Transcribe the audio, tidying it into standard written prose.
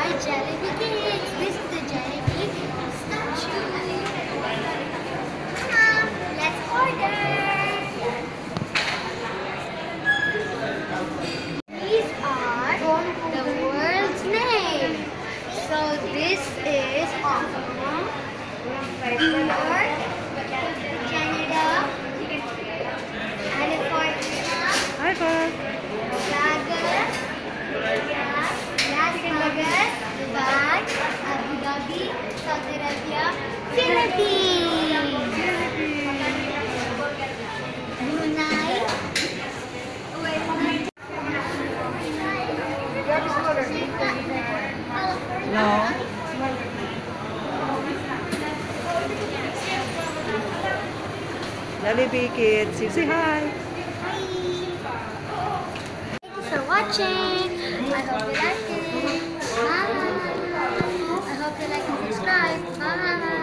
are JOLLIBEE kids. This is the JOLLIBEE statue. Let's order. These are the world's name. So this is Hong Kong, New York, Canada, California, Las Vegas, Dubai, Abu Dhabi, Saudi Arabia, Philippines, Brunei, No. JOLLIBEE kids, you say hi. Thank you for watching. I hope you liked it. Bye. I hope you like and subscribe. Bye.